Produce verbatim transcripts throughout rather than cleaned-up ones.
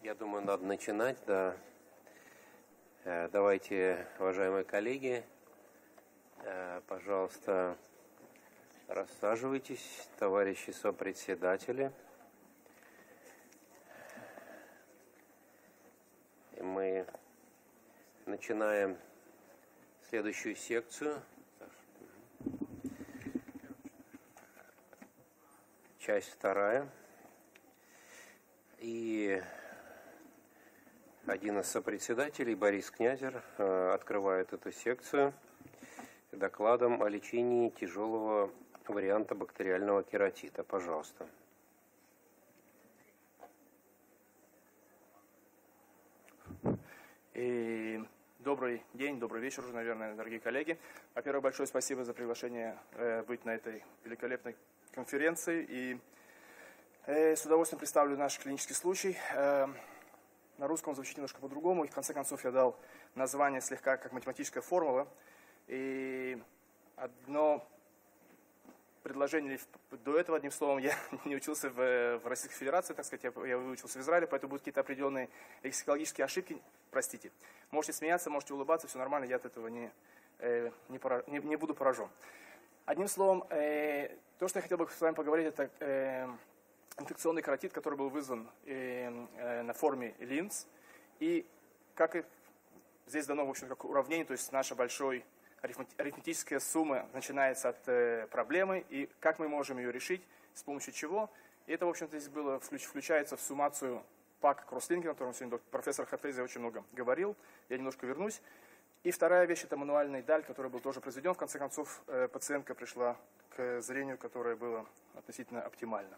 Я думаю, надо начинать, да. Давайте, уважаемые коллеги, пожалуйста, рассаживайтесь, товарищи сопредседатели. И мы начинаем следующую секцию. Часть вторая. И один из сопредседателей, Борис Князер, открывает эту секцию докладом о лечении тяжелого варианта бактериального кератита. Пожалуйста. И добрый день, добрый вечер уже, наверное, дорогие коллеги. Во-первых, большое спасибо за приглашение э, быть на этой великолепной конференции. И э, с удовольствием представлю наш клинический случай. Э, на русском звучит немножко по-другому. И в конце концов я дал название слегка как математическая формула. И одно предложение до этого, одним словом, я не учился в, в Российской Федерации, так сказать, я, я выучился в Израиле, поэтому будут какие-то определенные лексикологические ошибки, простите. Можете смеяться, можете улыбаться, все нормально, я от этого не, э, не, пора, не, не буду поражен. Одним словом, э, то, что я хотел бы с вами поговорить, это э, инфекционный кератит, который был вызван э, э, на форме линз. И как и здесь дано, в общем, как уравнение, то есть наша большой арифметическая сумма начинается от э, проблемы, и как мы можем ее решить, с помощью чего. И это, в общем-то, здесь было, включ, включается в суммацию пак кросслинкинга, о котором сегодня профессор Хафези очень много говорил. Я немножко вернусь. И вторая вещь – это мануальный даль, который был тоже произведен. В конце концов, э, пациентка пришла к зрению, которое было относительно оптимально.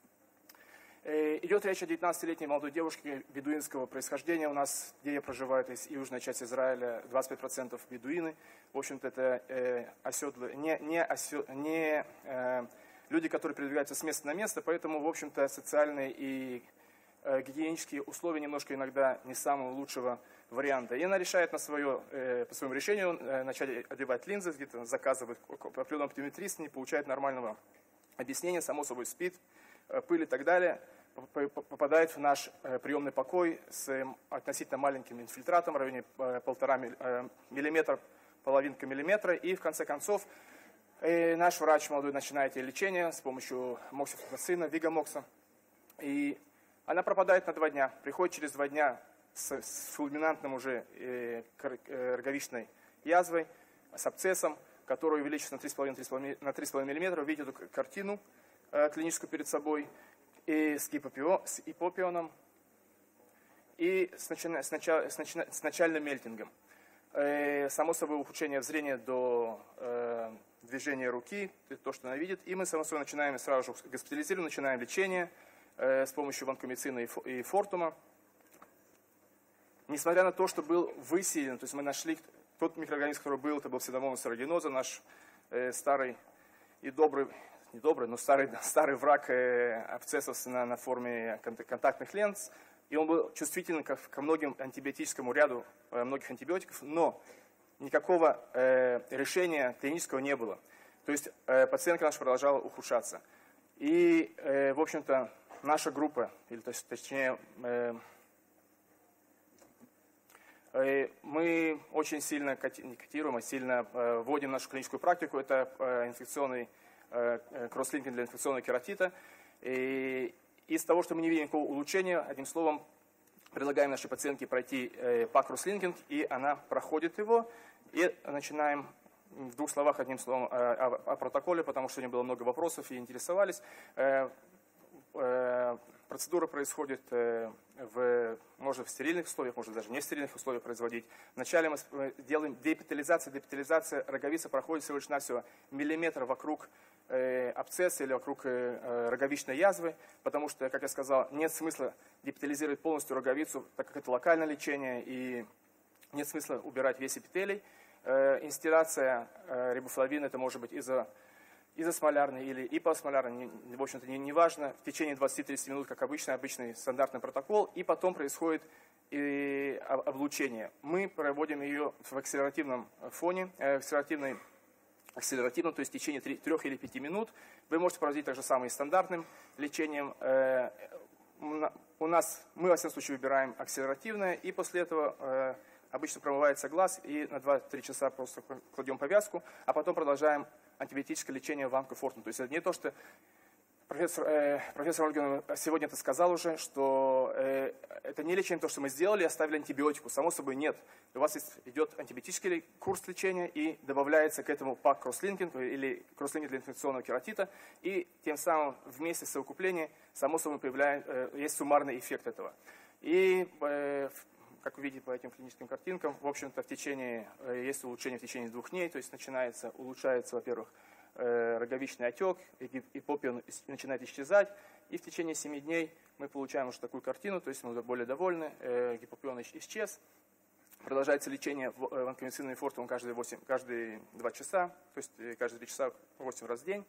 Идет речь о девятнадцатилетней молодой девушке бедуинского происхождения. У нас, где я проживаю, это южная часть Израиля, двадцать пять процентов бедуины. В общем-то, это э, оседлые, не, не, осё, не э, люди, которые передвигаются с места на место, поэтому, в общем-то, социальные и э, гигиенические условия немножко иногда не самого лучшего варианта. И она решает на свое, э, по своему решению э, начать одевать линзы, где-то заказывает определенного оптометриста, не получает нормального объяснения, само собой спит, пыль и так далее, попадает в наш приемный покой с относительно маленьким инфильтратом в районе полтора миллиметра, половинка миллиметра. И в конце концов наш врач молодой начинает ей лечение с помощью моксифлоксацина, вигамокса. И она пропадает на два дня. Приходит через два дня с, с фулминантным уже э, роговичной язвой, с абсцессом, который увеличится на три с половиной миллиметра. Видите эту картину клиническую перед собой, и с, гипопио, с ипопионом, и с, начина, с, нача, с, начина, с начальным мельтингом. Э, само собой, ухудшение зрения до э, движения руки, то, что она видит. И мы, само собой, начинаем сразу же госпитализировать, начинаем лечение э, с помощью ванкомицина и, фо, и фортума. Несмотря на то, что был высеян, то есть мы нашли тот микроорганизм, который был, это был псевдомонас аэрuginosa, наш э, старый и добрый, не добрый, но старый, старый враг э, абсцессов на, на форме контактных ленз. И он был чувствителен ко, ко многим антибиотическому ряду э, многих антибиотиков, но никакого э, решения клинического не было. То есть э, пациентка наша продолжала ухудшаться. И, э, в общем-то, наша группа, или то есть, точнее, э, э, мы очень сильно, не котируем, а сильно э, вводим нашу клиническую практику. Это э, инфекционный кросслинкинг для инфекционного кератита. И из того, что мы не видим никакого улучшения, одним словом, предлагаем нашей пациентке пройти э, пак кросслинкинг, и она проходит его. И начинаем в двух словах, одним словом, э, о, о протоколе, потому что у нее было много вопросов и интересовались. Э, э, процедура происходит э, в, может, в стерильных условиях, может даже не в стерильных условиях производить. Вначале мы делаем депитализацию. Депитализация роговицы проходит всего лишь навсего миллиметр вокруг абсцесса или вокруг роговичной язвы, потому что, как я сказал, нет смысла депитализировать полностью роговицу, так как это локальное лечение, и нет смысла убирать весь эпителий. Инстилляция рибофлавина, это может быть изо, изосмолярный или ипосмолярный, в общем-то, не, не важно, в течение двадцати-тридцати минут, как обычно, обычный стандартный протокол, и потом происходит и облучение. Мы проводим ее в акселеративном фоне, акселеративной акселеративно, то есть в течение трёх или пяти минут. Вы можете проводить так же самое и стандартным лечением. у нас, мы во всяком случае выбираем акселеративное, и после этого э, обычно промывается глаз, и на два-три часа просто кладем повязку, а потом продолжаем антибиотическое лечение в онкофортум. То есть это не то, что профессор, э, профессор Ольгин сегодня это сказал уже, что э, это не лечение, то, что мы сделали, оставили антибиотику. Само собой нет. У вас есть, идет антибиотический курс лечения, и добавляется к этому пак кросслинкинг или кросслинкинг для инфекционного кератита, и тем самым вместе с совокуплением, само собой, появляется, э, есть суммарный эффект этого. И э, как вы видите по этим клиническим картинкам, в общем-то, в течение, э, есть улучшение в течение двух дней, то есть начинается, улучшается, во-первых, роговичный отек, эпопия начинает исчезать, и в течение семи дней мы получаем уже такую картину, то есть мы уже более довольны, гипопион исчез. Продолжается лечение в онкомедициной фортум каждые, восемь, каждые два часа, то есть каждые три часа восемь раз в день.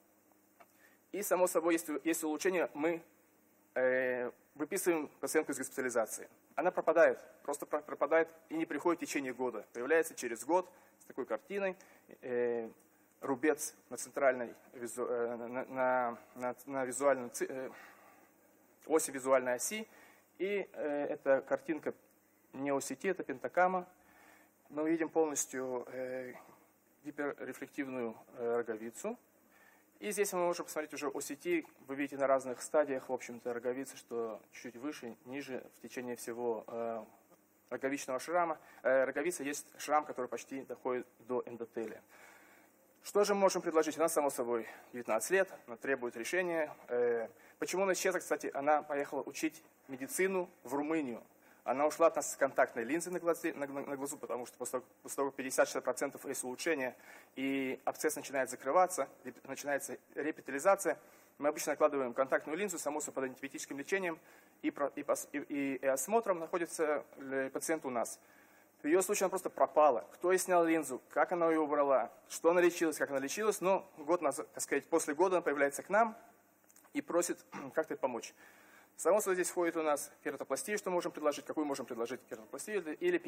И, само собой, если есть улучшение, мы э, выписываем пациентку из госпитализации. Она пропадает, просто пропадает и не приходит в течение года. Появляется через год с такой картиной, э, рубец на центральной на, на, на, на визуальной оси визуальной оси. И э, эта картинка не о си ти, это пентакама. Мы видим полностью э, гиперрефлективную э, роговицу. И здесь мы можем посмотреть уже о си ти. Вы видите на разных стадиях, в общем-то, роговицы, что чуть выше, ниже в течение всего э, роговичного шрама. Э, роговица есть шрам, который почти доходит до эндотелия. Что же мы можем предложить? Она, само собой, девятнадцать лет, она требует решения. Почему она исчезла? Кстати, она поехала учить медицину в Румынию. Она ушла от нас с контактной линзой на глазу, на, на глазу потому что после того, как пятьдесят-шестьдесят процентов есть улучшение, и абсцесс начинает закрываться, начинается репитализация, мы обычно накладываем контактную линзу, само собой, под антибиотическим лечением, и, и, и, и осмотром находится пациент у нас. В ее случае она просто пропала. Кто ей снял линзу, как она ее убрала, что она лечилась, как она лечилась. Но год назад, так сказать, после года она появляется к нам и просит как-то помочь. Само собой, здесь входит у нас кератопластия, что мы можем предложить, какую можем предложить кератопластию, или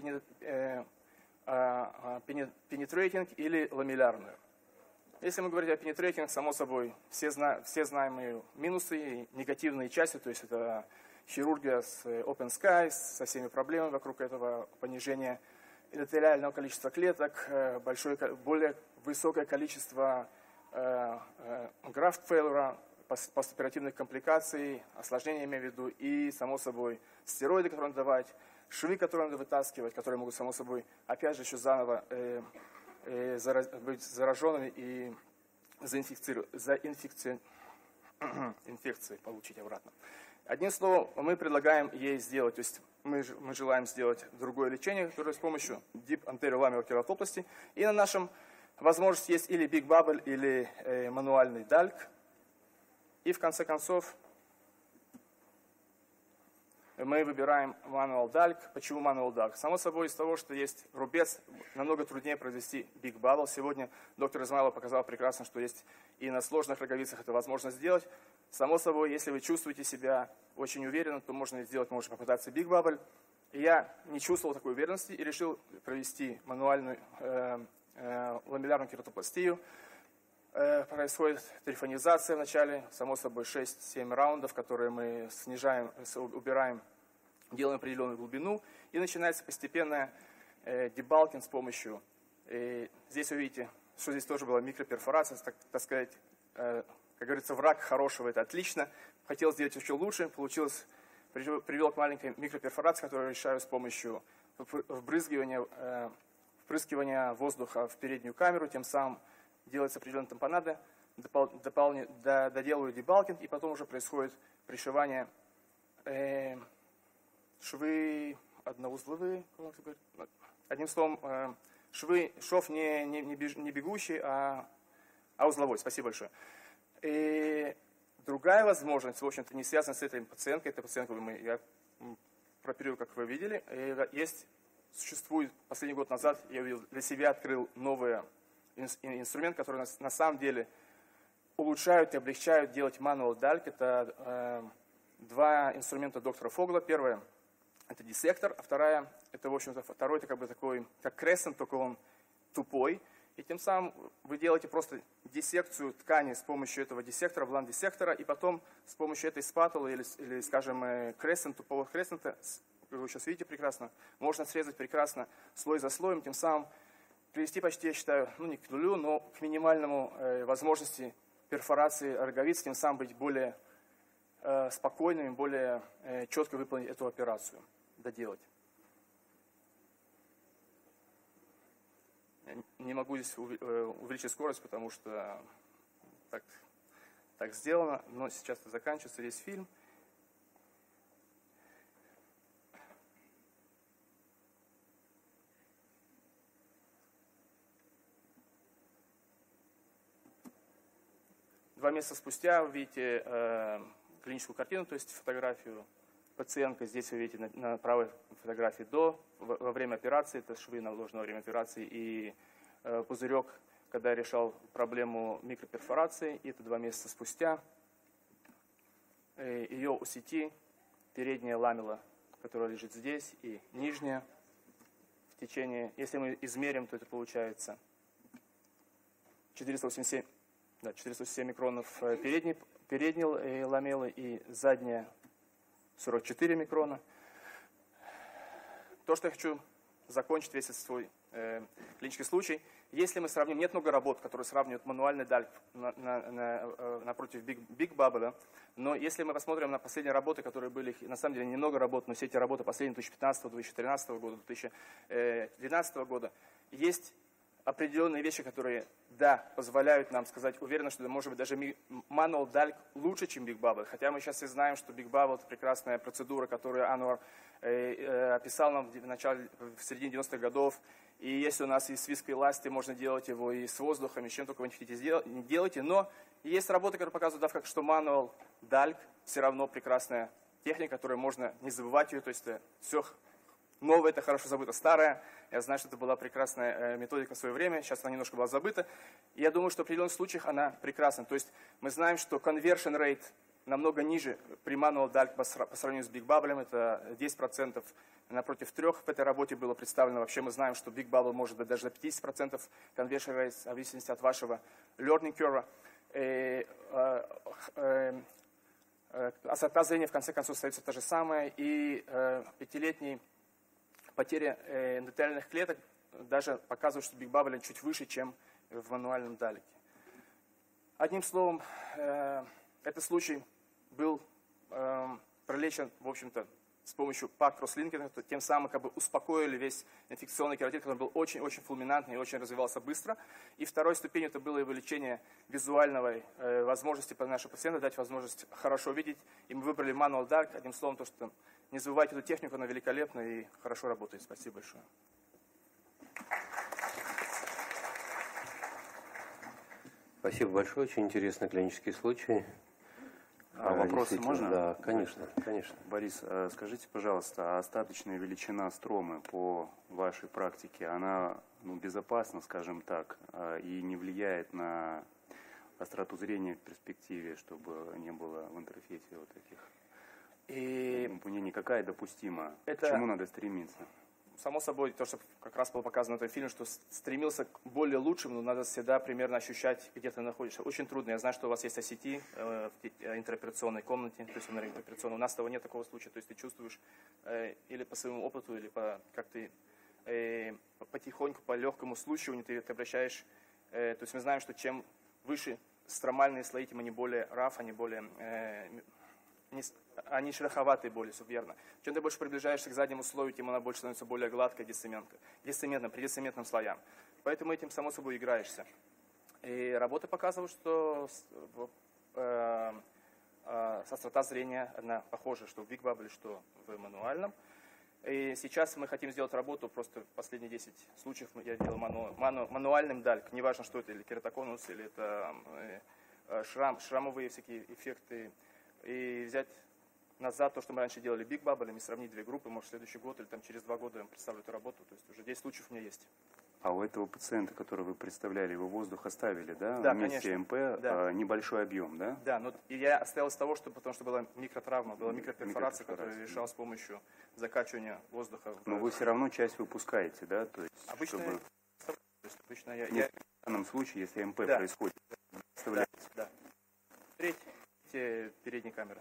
пенетрейтинг, или ламеллярную. Если мы говорим о пенетрейтинг, само собой, все, зна все знаем ее минусы и негативные части, то есть это хирургия с Open Sky, со всеми проблемами вокруг этого, понижения эндотелиального количества клеток, большое, более высокое количество graft failure, постоперативных компликаций, осложнения, имею в виду, и, само собой, стероиды, которые надо давать, швы, которые надо вытаскивать, которые могут, само собой, опять же, еще заново э, э, зараз, быть зараженными и заинфицировать, за инфекции, инфекции получить обратно. Одним словом, мы предлагаем ей сделать, то есть мы, мы желаем сделать другое лечение, которое с помощью Deep Anterior Lamellar Keratoplasty. И на нашем возможности есть или Big Bubble, или э, мануальный дальк. И в конце концов мы выбираем Manual Dalk. Почему Manual Dalk? Само собой, из того, что есть рубец, намного труднее произвести Big Bubble. Сегодня доктор Измайлов показал прекрасно, что есть и на сложных роговицах это возможно сделать. Само собой, если вы чувствуете себя очень уверенно, то можно сделать, можно попытаться Big Bubble. И я не чувствовал такой уверенности и решил провести мануальную э, э, ламеллярную кератопластию. Э, происходит трифонизация вначале, само собой шесть-семь раундов, которые мы снижаем, убираем, делаем определенную глубину. И начинается постепенная э, дебалкинг с помощью, э, здесь вы видите, что здесь тоже была микроперфорация, так, так сказать, э, как говорится, враг хорошего, это отлично. Хотел сделать еще лучше, получилось, привел к маленькой микроперфорации, которую решаю с помощью вбрызгивания, э, впрыскивания воздуха в переднюю камеру, тем самым делается определенная тампонада, допол, допол, до, доделаю дебалкинг, и потом уже происходит пришивание э, швы одноузловые, одним словом, э, швы, шов не, не, не бегущий, а, а узловой. Спасибо большое. И другая возможность, в общем-то, не связана с этой пациенткой. Эта пациентка, мы, я прооперирую, как вы видели. И есть, существует, последний год назад я увидел, для себя открыл новый инструмент, который на, на самом деле улучшают и облегчают делать Manual Dalk. Это э, два инструмента доктора Фогла. Первое – это диссектор, а вторая – это, в общем-то, второй – это как бы такой, как крессент, только он тупой. И тем самым вы делаете просто диссекцию ткани с помощью этого диссектора, бланд-диссектора, и потом с помощью этой спатулы или, или скажем, крессент, тупого крессента, как вы сейчас видите прекрасно, можно срезать прекрасно слой за слоем, тем самым привести почти, я считаю, ну не к нулю, но к минимальному э, возможности перфорации роговиц, тем самым быть более э, спокойными, более э, четко выполнить эту операцию, доделать. Не могу здесь увеличить скорость, потому что так, так сделано, но сейчас заканчивается весь фильм. Два месяца спустя вы видите э, клиническую картину, то есть фотографию пациентка. Здесь вы видите на, на правой фотографии до, во, во время операции, это швы наложены во время операции, и э, пузырек, когда я решал проблему микроперфорации, и это два месяца спустя. Э, ее о си ти, передняя ламела, которая лежит здесь, и нижняя в течение, если мы измерим, то это получается четыреста восемьдесят семь. Да, четыреста восемьдесят семь микронов передней, передней ламелы и задняя сорок четыре микрона. То, что я хочу закончить весь этот свой э, клинический случай. Если мы сравним, нет много работ, которые сравнивают мануальный дальк на, на, на, напротив Big, Big Bubble, да? Но если мы посмотрим на последние работы, которые были, на самом деле немного работ, но все эти работы последние две тысячи пятнадцатого, две тысячи тринадцатого года, две тысячи двенадцатого года, есть определенные вещи, которые, да, позволяют нам сказать уверенно, что, может быть, даже Manual Dalk лучше, чем Big Bubble. Хотя мы сейчас все знаем, что Big Bubble – это прекрасная процедура, которую Анвар э, э, описал нам в, начале, в середине девяностых годов. И если у нас есть свиск и эласти, можно делать его и с воздухом, и с чем только вы не хотите сделать, не делайте. Но есть работы, которые показывают, да, как, что Manual Dalk все равно прекрасная техника, которую можно не забывать ее. То есть это все новое, это хорошо забыто, старое. Я знаю, что это была прекрасная методика в свое время, сейчас она немножко была забыта. И я думаю, что в определенных случаях она прекрасна. То есть мы знаем, что conversion rate намного ниже при Manual Dalk по сравнению с Big Bubble, это десять процентов напротив трех. В этой работе было представлено. Вообще мы знаем, что Big Bubble может быть даже до пятидесяти процентов conversion rate, в зависимости от вашего learning curve. И, э, э, э, острота зрения в конце концов остается та же самая. И э, пятилетний потеря эндотелиальных клеток даже показывает, что Big Bubble чуть выше, чем в мануальном далеке. Одним словом, э, этот случай был э, пролечен, в общем-то, с помощью пак-кросслинкинга, тем самым как бы успокоили весь инфекционный кератит, который был очень-очень фулминантный и очень развивался быстро. И второй ступенью это было увеличение визуальной э, возможности нашего пациента, дать возможность хорошо видеть. И мы выбрали Manual Dalk. Одним словом, то, что не забывайте эту технику, она великолепна и хорошо работает. Спасибо большое. Спасибо большое, очень интересный клинический случай. А вопросы можно? Да, конечно, конечно. Борис, скажите, пожалуйста, а остаточная величина стромы по вашей практике, она ну, безопасна, скажем так, и не влияет на остроту зрения в перспективе, чтобы не было в интерфейсе вот этих? И... Мнение какая допустима? Это... К чему надо стремиться? Само собой, то, что как раз было показано в этом фильме, что стремился к более лучшему, но надо всегда примерно ощущать, где ты находишься. Очень трудно. Я знаю, что у вас есть о си ти э, в интероперационной комнате, то есть в интероперационной. У нас того нет такого случая. То есть ты чувствуешь э, или по своему опыту, или по как ты э, потихоньку, по легкому случаю ты, ты обращаешь. Э, то есть мы знаем, что чем выше стромальные слои, тем они более раф, они более... Э, Не, они шероховатые более, верно. Чем ты больше приближаешься к заднему слою, тем она больше становится более гладкой, децементной, при децементном слоям. Поэтому этим, само собой, играешься. И работы показывают, что э, э, острота зрения она похожа, что в Big Bubble, что в мануальном. И сейчас мы хотим сделать работу, просто последние десять случаев я делал ману, ману, мануальным дальк. Неважно, что это, или кератоконус, или это э, шрам, шрамовые всякие эффекты. И взять назад то, что мы раньше делали Big Bubble, и сравнить две группы, может, в следующий год или там, через два года я вам представлю эту работу. То есть уже десять случаев у меня есть. А у этого пациента, которого вы представляли, вы воздух оставили, да? Да, вместе конечно. МП, да. небольшой объем, да? Да, но и я оставил с того, что, потому что была микротравма, была микроперфорация, которую я решал с помощью закачивания воздуха. В... Но вы все равно часть выпускаете, да? То есть, Обычно чтобы... есть обычно я... Ну, я... В данном случае, если МП Да. происходит, Да, представляете? да. Третья передняя камера.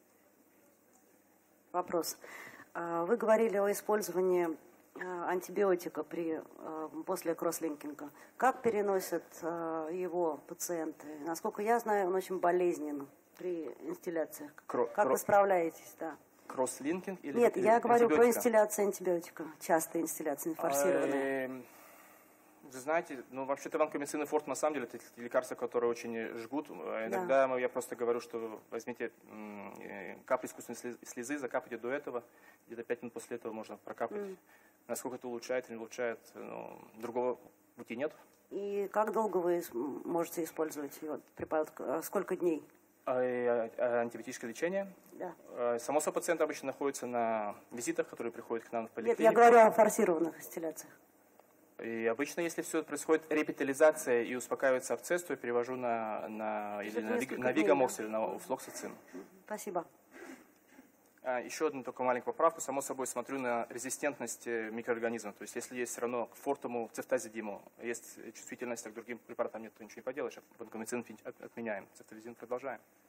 Вопрос. А, Вы говорили о использовании а, антибиотика при, а, после кросслинкинга. Как переносят а, его пациенты? Насколько я знаю, он очень болезнен при инстилляциях. Кро- Как вы кро- справляетесь? Да. Кросслинкинг или Нет, или я говорю про антибиотика? инстилляцию антибиотика. Частая инстилляция, форсированная. Эм, Вы знаете, ну вообще-то ванкомицин и форт на самом деле это лекарства, которые очень жгут. Иногда мы- я просто говорю, что возьмите м, э, капли искусственной слез- слезы, закапайте до этого, где-то пять минут после этого можно прокапать. М. Насколько это улучшает или не улучшает, ну, другого пути нет. И как долго вы с- можете использовать его препарат? А Сколько дней? А, э, а, Антибиотическое лечение. Да. Э, Само собой, пациент обычно находится на визитах, которые приходят к нам в Нет, поликлинику. я говорю о форсированных инстилляциях. И обычно, если все происходит репитализация и успокаивается абсцесс, то я перевожу на, на, или Это на, виг- несколько на дней, вигамокс да? или на флоксацин. Спасибо. А, еще одну только маленькую поправку. Само собой, смотрю на резистентность э, микроорганизмов. То есть, если есть все равно к фортуму, цефтазидиму, есть чувствительность, а к другим препаратам нет, то ничего не поделаешь. Ванкомицин отменяем, цефтазидим продолжаем.